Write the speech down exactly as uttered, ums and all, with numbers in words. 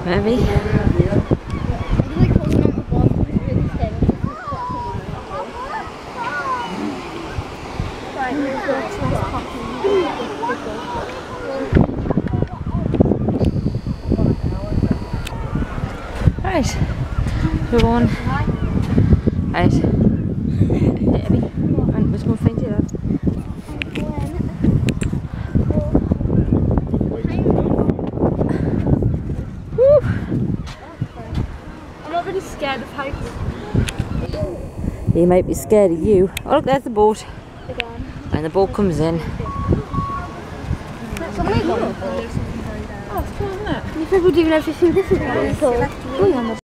Maybe. Right, we're going. Right. Hey, Abby, and let's go find you. Woo! I'm not really scared of heights. He might be scared of you. Oh look, there's the boat. Again. And the boat comes in. That's amazing. Oh, it's cool, isn't it? You people do everything different.